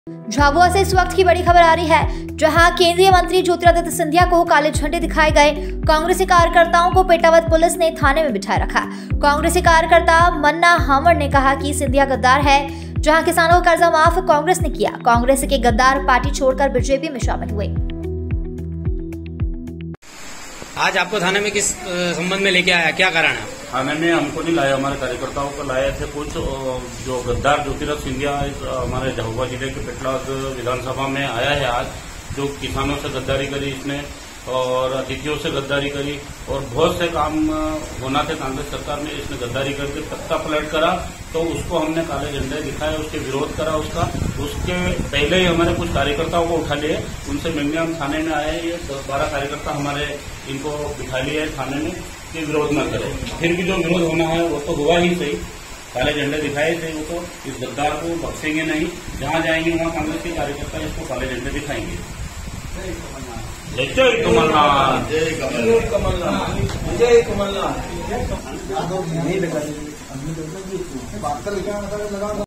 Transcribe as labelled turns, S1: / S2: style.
S1: झाबुआ से इस वक्त की बड़ी खबर आ रही है, जहां केंद्रीय मंत्री ज्योतिरादित्य सिंधिया को काले झंडे दिखाए गए। कांग्रेसी कार्यकर्ताओं को पेटावद पुलिस ने थाने में बिठाए रखा। कांग्रेसी कार्यकर्ता मन्ना हामड़ ने कहा कि सिंधिया गद्दार है। जहां किसानों का कर्जा माफ कांग्रेस ने किया, कांग्रेस के गद्दार पार्टी छोड़कर बीजेपी में शामिल हुए।
S2: आज आपको थाने में किस संबंध में लेके आया, क्या कारण है?
S3: थाने में हमको नहीं लाया, हमारे कार्यकर्ताओं को लाए थे कुछ जो गद्दार ज्योतिरादित्य सिंधिया हमारे झाबुआ जिले के पेटलाद विधानसभा में आया है आज, जो किसानों से गद्दारी करी इसने और अतिथियों से गद्दारी करी और बहुत से काम होना थे कांग्रेस सरकार में, इसने गद्दारी करके पत्ता पलट करा। तो उसको हमने काले झंडे दिखाए, उसके विरोध करा उसके पहले ही हमारे कुछ कार्यकर्ताओं को उठा लिए, उनसे मिलने हम थाने में आए। ये 12 कार्यकर्ता हमारे इनको बिठा लिए थाने में कि विरोध न करें। फिर भी जो विरोध होना है वो तो हुआ ही सही, काले झंडे दिखाए थे। वो तो इस गद्दार को बख्शेंगे नहीं, जहां जाएंगे वहां कांग्रेस के कार्यकर्ता इसको काले झंडे दिखाएंगे। जय कमलनाथ, जय कमलनाथ, जय कमलनाथ।